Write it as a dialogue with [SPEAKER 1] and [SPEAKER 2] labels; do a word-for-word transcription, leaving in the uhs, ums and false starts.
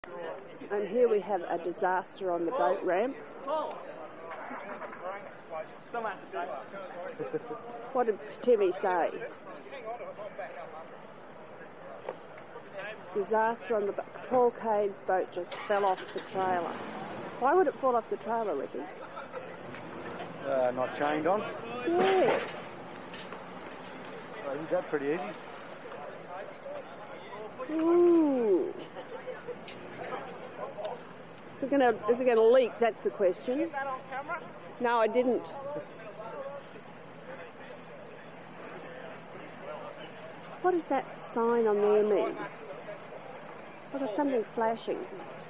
[SPEAKER 1] And here we have a disaster on the boat ramp. What did Timmy say? Disaster on the boat. Paul Cade's boat just fell off the trailer. Why would it fall off the trailer, Ricky?
[SPEAKER 2] Uh, not chained on?
[SPEAKER 1] Yeah.
[SPEAKER 2] I think that's pretty easy.
[SPEAKER 1] Ooh. Is it gonna is it gonna leak? That's the question.
[SPEAKER 3] Get that on camera?
[SPEAKER 1] No, I didn't. What does that sign on there mean? What is something flashing?